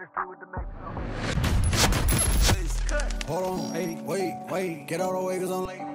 Hold on, hey, wait, get out of the way, cause I'm late.